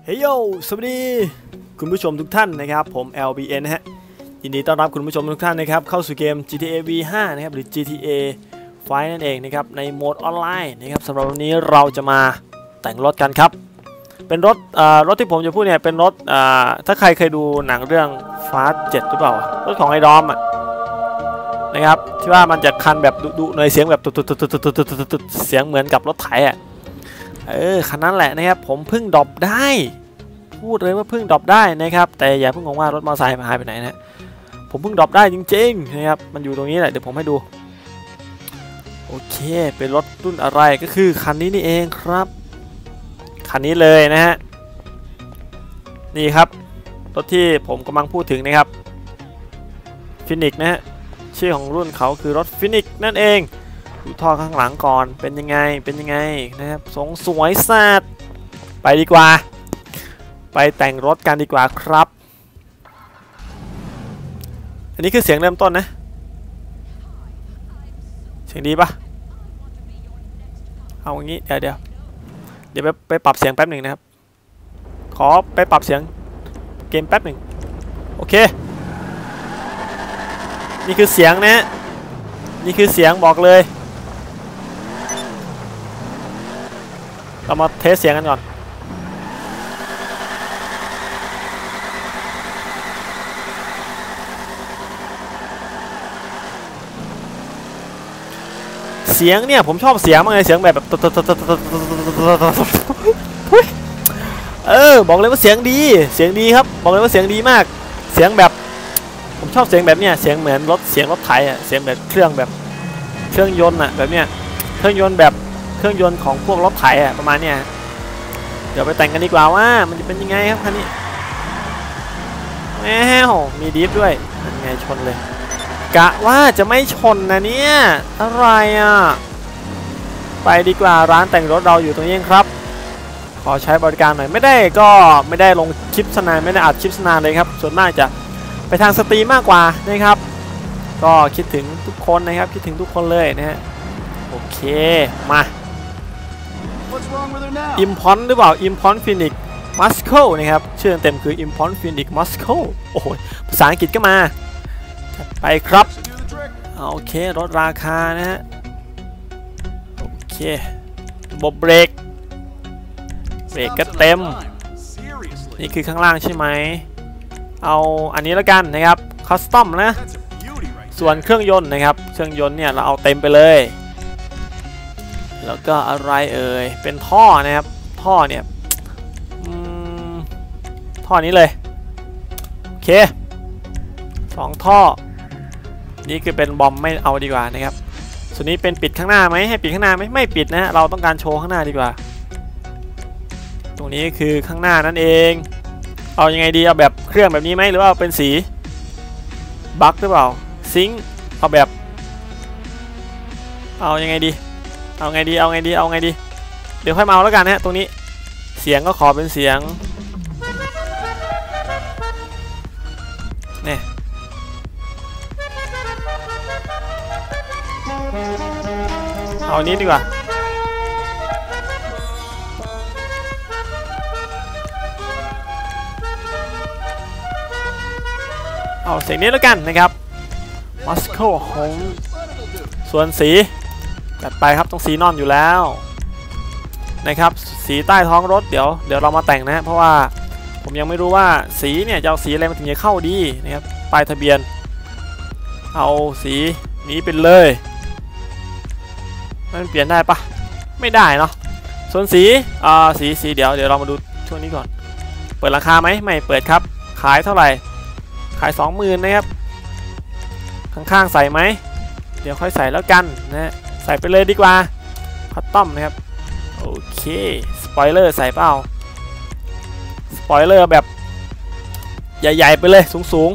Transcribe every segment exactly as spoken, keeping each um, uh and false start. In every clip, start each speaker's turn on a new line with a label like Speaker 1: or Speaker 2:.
Speaker 1: เฮ้ยโยสวัสดีคุณผู้ชมทุกท่านนะครับผม แอล บี เอ็น นะฮะยินดีต้อนรับคุณผู้ชมทุกท่านนะครับเข้าสู่เกม จี ที เอ วี ห้า นะครับหรือ จี ที เอ ไฟว์ นั่นเองนะครับในโหมดออนไลน์นะครับสำหรับวันนี้เราจะมาแต่งรถกันครับเป็นรถรถที่ผมจะพูดเนี่ยเป็นรถถ้าใครเคยดูหนังเรื่อง Fast เจ็ดหรือเปล่ารถของไอ้ดอมอ่ะนะครับที่ว่ามันจะคันแบบดุๆหน่อยเสียงแบบตุดๆๆๆๆเสียงเหมือนกับรถไถอ่ะเออคันนั้นแหละนะครับผมเพิ่งดรอปได้พูดเลยว่าเพิ่งดรอปได้นะครับแต่อย่าเพิ่งงงว่ารถมอเตอร์ไซค์หายไปไหนนะผมเพิ่งดรอปได้จริงๆนะครับมันอยู่ตรงนี้แหละเดี๋ยวผมให้ดูโอเคเป็นรถรุ่นอะไรก็คือคันนี้นี่เองครับคันนี้เลยนะฮะนี่ครับรถที่ผมกำลังพูดถึงนะครับฟินิกนะฮะชื่อของรุ่นเขาคือรถฟินิกนั่นเองดูท่อข้างหลังก่อนเป็นยังไงเป็นยังไงนะครับทรงสวยแซ่บไปดีกว่าไปแต่งรถกันดีกว่าครับอันนี้คือเสียงเริ่มต้นนะเสียงดีปะเอาอย่างนี้เดี๋ยวเดี๋ยวเดี๋ยวไปไปปรับเสียงแป๊บหนึ่งนะครับขอไปปรับเสียงเกมแป๊บหนึ่งโอเคนี่คือเสียงนะนี่คือเสียงบอกเลยเรามาเทสเสียงกันก่อนเสียงเนี่ยผมชอบเสียงมากเลยเสียงแบบเออบอกเลยว่าเสียงดีเสียงดีครับบอกเลยว่าเสียงดีมากเสียงแบบผมชอบเสียงแบบเนี้ยเสียงเหมือนรถเสียงรถไถอ่ะเสียงแบบเครื่องแบบเครื่องยนต์อ่ะแบบเนี้ยเครื่องยนต์แบบเครื่องยนต์ของพวกรถไถอ่ะประมาณเนี้ยเดี๋ยวไปแต่งกันดีกว่าว่ามันจะเป็นยังไงครับคันนี้แมวมีดิฟด้วยยังไงชนเลยกะว่าจะไม่ชนนะเนี่ยอะไรอ่ะไปดีกว่าร้านแต่งรถเราอยู่ตรงนี้ครับขอใช้บริการหน่อยไม่ได้ก็ไม่ได้ลงคลิปสนานไม่ได้อัดคลิปสนานเลยครับส่วนมากจะไปทางสตรีมมากกว่านะครับก็คิดถึงทุกคนนะครับคิดถึงทุกคนเลยนะฮะโอเคมาอิมพอนหรือเปล่าอิมพอนฟินิกมัสโกนะครับชื่อเต็มคืออิมพอนฟินิกมัสโกโอ้โหภาษาอังกฤษก็มาไปครับโอเครถราคานะฮะโอเคระบบเบรกเบรกก็เต็มนี่คือข้างล่างใช่ไหมเอาอันนี้แล้วกันนะครับคัสตอมนะส่วนเครื่องยนต์นะครับเครื่องยนต์เนี่ยเราเอาเต็มไปเลยแล้วก็อะไรเอ่ยเป็นท่อนะครับท่อเนี่ยท่อนี้เลยโอเคสองท่อนี่คือเป็นบอมไม่เอาดีกว่านะครับส่วนนี้เป็นปิดข้างหน้าไหมให้ปิดข้างหน้าไหมไม่ปิดนะเราต้องการโชว์ข้างหน้าดีกว่าตรงนี้คือข้างหน้านั่นเองเอายังไงดีเอาแบบเครื่องแบบนี้ไหมหรือว่าเป็นสีบั๊กหรือเปล่าซิงค์เอาแบบเอายังไงดีเอาไงดีเอาไงดีเอาไงดีเดี๋ยวค่อยมาเอาแล้วกันนะตรงนี้เสียงก็ขอเป็นเสียงเนี่ยเอาอันนี้ดีกว่าเอาเสียงนี้แล้วกันนะครับมัสโกโฮมส่วนสีจัดไปครับต้องสีนอนอยู่แล้วนะครับสีใต้ท้องรถเดี๋ยวเดี๋ยวเรามาแต่งนะเพราะว่าผมยังไม่รู้ว่าสีเนี่ยจะเอาสีอะไรมาถึงจะเข้าดีนะครับป้ายทะเบียนเอาสีนี้เป็นเลยมันเปลี่ยนได้ปะไม่ได้เนาะส่วนสีอ่าสีสีเดี๋ยวเดี๋ยวเรามาดูช่วงนี้ก่อนเปิดราคาไหมไม่เปิดครับขายเท่าไหร่ขาย สองหมื่น นะครับข้างๆใส่ไหมเดี๋ยวค่อยใส่แล้วกันนะใส่ไปเลยดีกว่าคัสตอมนะครับโอเคสปอยเลอร์ใส่เปล่าสปอยเลอร์แบบใหญ่ๆไปเลยสูง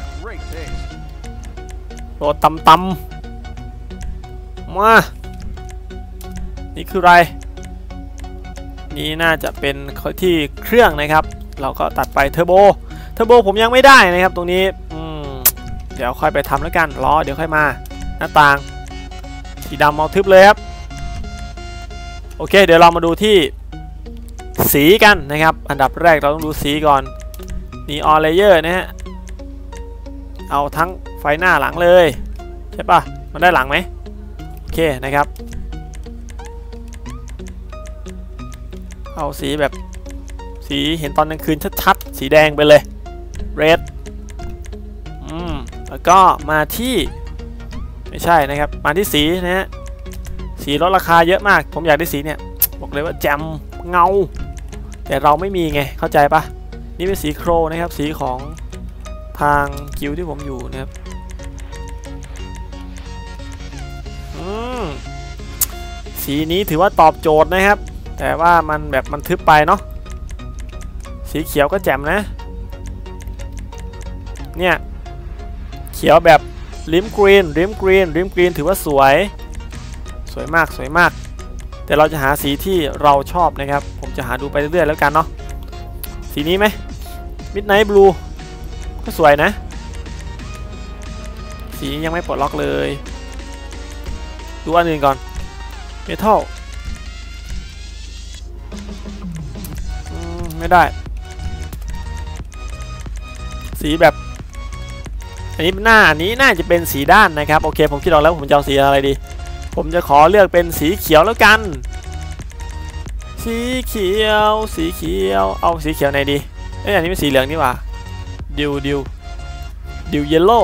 Speaker 1: ๆโรดต่ำๆมานี่คืออะไรนี่น่าจะเป็นที่เครื่องนะครับเราก็ตัดไปเทอร์โบเทอร์โบผมยังไม่ได้นะครับตรงนี้เดี๋ยวค่อยไปทำแล้วกันล้อเดี๋ยวค่อยมาหน้าต่างสีดำเอาทึบเลยครับโอเคเดี๋ยวเรามาดูที่สีกันนะครับอันดับแรกเราต้องดูสีก่อนนีออนเลเยอร์นะฮะเอาทั้งไฟหน้าหลังเลยใช่ปะมันได้หลังไหมโอเคนะครับเอาสีแบบสีเห็นตอนกลางคืนชัดๆสีแดงไปเลยเรดอืมแล้วก็มาที่ไม่ใช่นะครับมาที่สีนะฮะสีลดราคาเยอะมากผมอยากได้สีเนี่ยบอกเลยว่าแจ่มเงาแต่เราไม่มีไงเข้าใจปะนี่เป็นสีโครนะครับสีของทางกิลด์ที่ผมอยู่นะครับอืมสีนี้ถือว่าตอบโจทย์นะครับแต่ว่ามันแบบมันทึบไปเนาะสีเขียวก็แจ่มนะเนี่ยเขียวแบบริมกรีนริมกรีนริมกรีนถือว่าสวยสวยมากสวยมากแต่เราจะหาสีที่เราชอบนะครับผมจะหาดูไปเรื่อยๆแล้วกันเนาะสีนี้ไหม Midnight Blue ก็สวยนะสียังไม่ปลดล็อกเลยดูอันอื่นก่อน Metal ไม่ได้สีแบบอันนี้หน้าอันนี้น่าจะเป็นสีด้านนะครับโอเคผมคิดออกแล้วผมจะเอาสีอะไรดีผมจะขอเลือกเป็นสีเขียวแล้วกันสีเขียวสีเขียวเอาสีเขียวไหนดีเอ้ยอันนี้เป็นสีเหลืองนี่หว่าดิวดิวดิวเยลโล่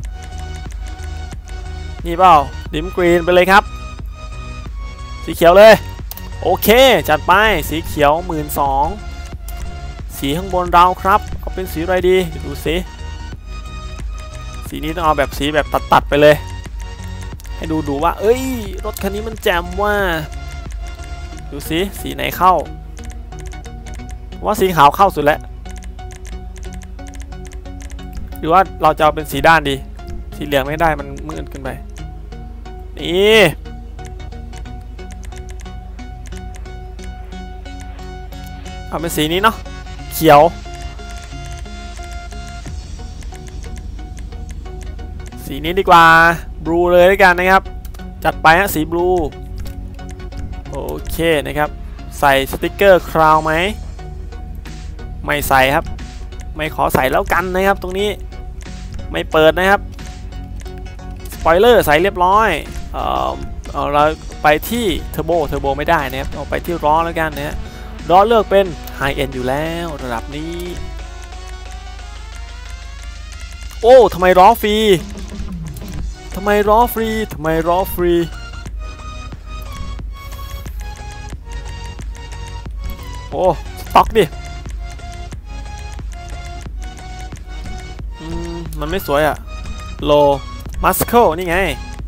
Speaker 1: นี่เปล่าดิมกรีนไปเลยครับสีเขียวเลยโอเคจัดไปสีเขียวหมื่นสองสีข้างบนเราครับเอาเป็นสีอะไรดีดูสิสีนี้ต้องเอาแบบสีแบบตัดๆไปเลยให้ดูดูว่าเอ้ยรถคันนี้มันแจ่มว่าดูสิสีไหนเข้าว่าสีขาวเข้าสุดแล้วหรือว่าเราจะเอาเป็นสีด้านดีสีเหลืองไม่ได้มันมืดเกินไปนี่เอาเป็นสีนี้เนาะเขียวสีนี้ดีกว่าบลูเลยด้วยกันนะครับจัดไปฮะสีบลูโอเคนะครับใส่สติกเกอร์คราวไหมไม่ใส่ครับไม่ขอใส่แล้วกันนะครับตรงนี้ไม่เปิดนะครับสปอยเลอร์ใส่เรียบร้อยเอ่อเอาเราไปที่เทอร์โบเทอร์โบไม่ได้นะครับเอาไปที่ล้อแล้วกันนะฮะล้อเลือกเป็นไฮเอ็นอยู่แล้วระดับนี้โอ้ทำไมล้อฟรีทำไมล้อฟรีทำไมล้อฟรีโอ้สต็อกดิอืมมันไม่สวยอะโลมัสเคิลนี่ไง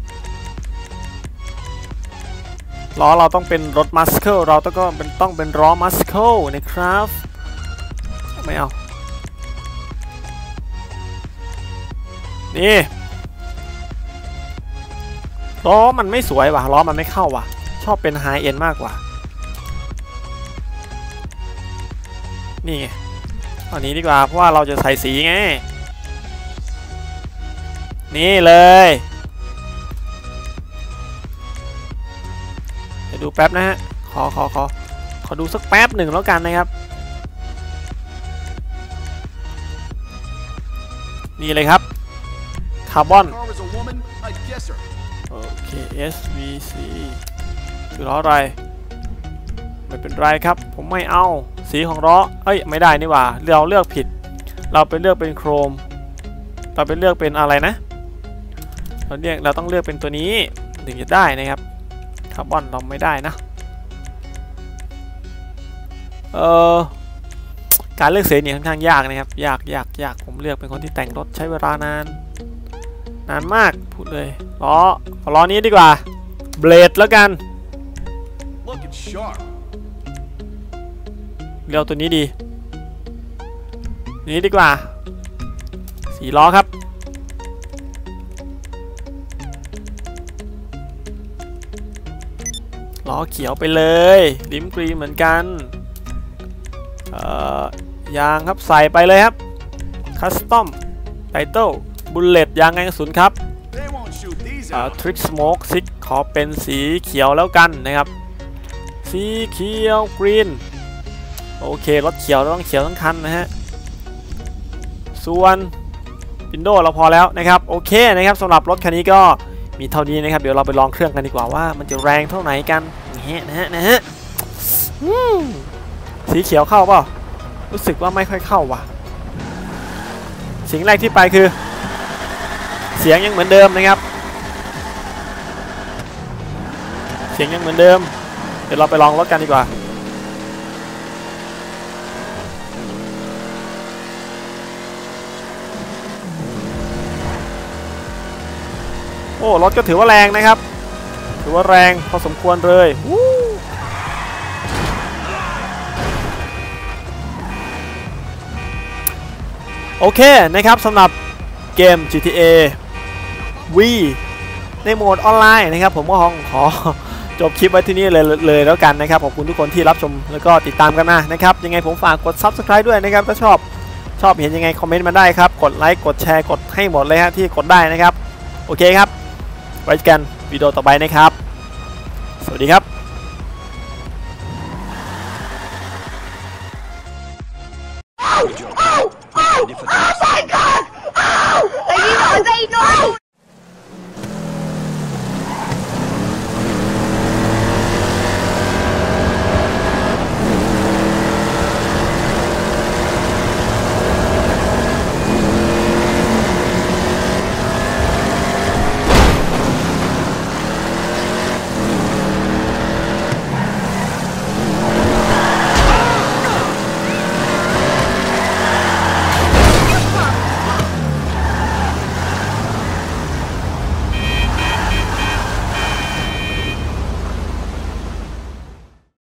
Speaker 1: ล้อเราต้องเป็นรถมัสเคิลเราต้องก็เป็นต้องเป็นล้อมัสเคิลนะครับไม่เอานี่ล้อมันไม่สวยว่ะล้อมันไม่เข้าว่ะชอบเป็นไฮเอ็นมากกว่านี่ไงอันนี้ดีกว่าเพราะว่าเราจะใส่สีไงนี่เลยเดี๋ยวดูแป๊บนะฮะขอขอขอขอดูสักแป๊บหนึ่งแล้วกันนะครับนี่เลยครับคาร์บอนโอเค เอส วี ซี คือล้ออะไรไม่เป็นไรครับผมไม่เอาสีของล้อเอ้ยไม่ได้นี่หว่าเราเลือกผิดเราไปเลือกเป็นโครมเราไปเลือกเป็นอะไรนะเราเรียกเราต้องเลือกเป็นตัวนี้ถึงจะได้นะครับคาร์บอนเราไม่ได้นะเออการเลือกสีเนี่ยค่อนข้างยากนะครับยากยากยากผมเลือกเป็นคนที่แต่งรถใช้เวลานานนานมากพูดเลยล้อเอาล้อนี้ดีกว่าเบลดแล้วกันเลือกตัวนี้ดีนี้ดีกว่าสีล้อครับล้อเขียวไปเลยริมกรีนเหมือนกันเอ่อยางครับใส่ไปเลยครับคัสตอมไทเทิลบุลเลตยางไงกระสุนครับทริกสโมกซิกขอเป็นสีเขียวแล้วกันนะครับสีเขียวกรีนโอเครถเขียวต้องเขียวทั้งคันนะฮะส่วนวินโดว์เราพอแล้วนะครับโอเคนะครับสำหรับรถคันนี้ก็มีเท่านี้นะครับเดี๋ยวเราไปลองเครื่องกันดีกว่าว่ามันจะแรงเท่าไหร่กันนี่นะฮะนะฮะสีเขียวเข้าเปล่ารู้สึกว่าไม่ค่อยเข้าว่ะสิ่งแรกที่ไปคือเสียงยังเหมือนเดิมนะครับเสียงยังเหมือนเดิมเดี๋ยวเราไปลองรถกันดีกว่าโอ้รถก็ถือว่าแรงนะครับถือว่าแรงพอสมควรเลยโอเคนะครับสำหรับเกม จี ที เอ วี ในโหมดออนไลน์นะครับผมก็ขอจบคลิปไว้ที่นี่เลยเลยแล้วกันนะครับขอบคุณทุกคนที่รับชมแล้วก็ติดตามกันมานะครับยังไงผมฝากกด ซับสไครบ์ ด้วยนะครับถ้าชอบชอบเห็นยังไงคอมเมนต์มาได้ครับกดไลค์กดแชร์กดให้หมดเลยฮะที่กดได้นะครับโอเคครับไว้กันวิดีโอต่อไปนะครับสวัสดีครับ
Speaker 2: Oh my God! Oh! I didn't say no!